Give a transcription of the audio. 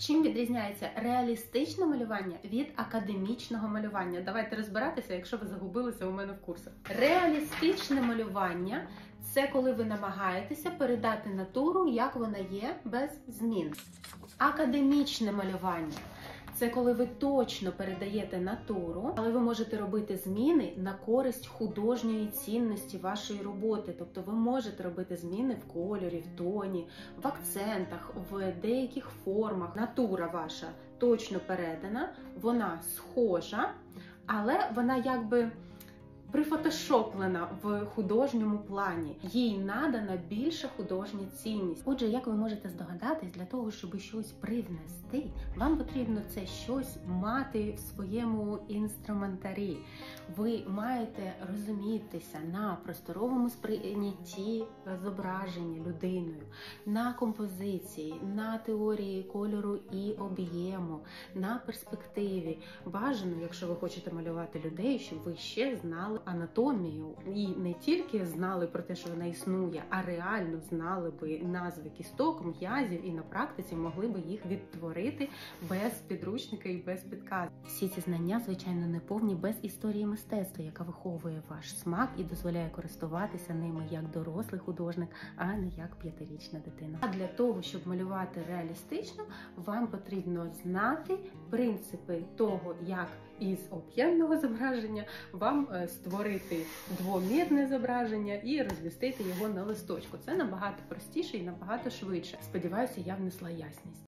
Чим відрізняється реалістичне малювання від академічного малювання? Давайте розбиратися, якщо ви загубилися у мене в курсах. Реалістичне малювання – це коли ви намагаєтеся передати натуру, як вона є, без змін. Академічне малювання – це коли ви точно передаєте натуру, але ви можете робити зміни на користь художньої цінності вашої роботи. Тобто ви можете робити зміни в кольорі, в тоні, в акцентах, в деяких формах. Натура ваша точно передана, вона схожа, але вона якби прифотошоплена в художньому плані. Їй надана більша художня цінність. Отже, як ви можете здогадатись, для того, щоб щось привнести, вам потрібно це щось мати в своєму інструментарі. Ви маєте розумітися на просторовому сприйнятті зображення людиною, на композиції, на теорії кольору і об'єму, на перспективі. Бажано, якщо ви хочете малювати людей, щоб ви ще знали анатомію і не тільки знали про те, що вона існує, а реально знали би назви кісток, м'язів і на практиці могли би їх відтворити без підручника і без підказок. Всі ці знання, звичайно, не повні без історії мистецтва, яка виховує ваш смак і дозволяє користуватися ними як дорослий художник, а не як 5-річна дитина. А для того, щоб малювати реалістично, вам потрібно знати принципи того, як із об'ємного зображення вам створити двомірне зображення і розмістити його на листочку. Це набагато простіше і набагато швидше. Сподіваюся, я внесла ясність.